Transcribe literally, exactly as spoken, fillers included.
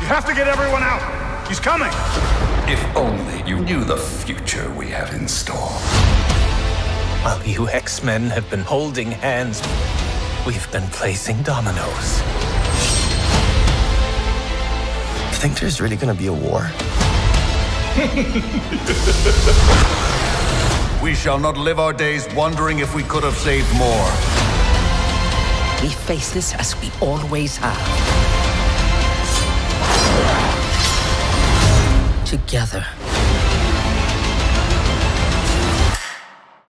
You have to get everyone out. He's coming. If only you knew the future we have in store. While you X-Men have been holding hands, we've been placing dominoes. You think there's really gonna be a war? We shall not live our days wondering if we could have saved more. We face this as we always have. Together.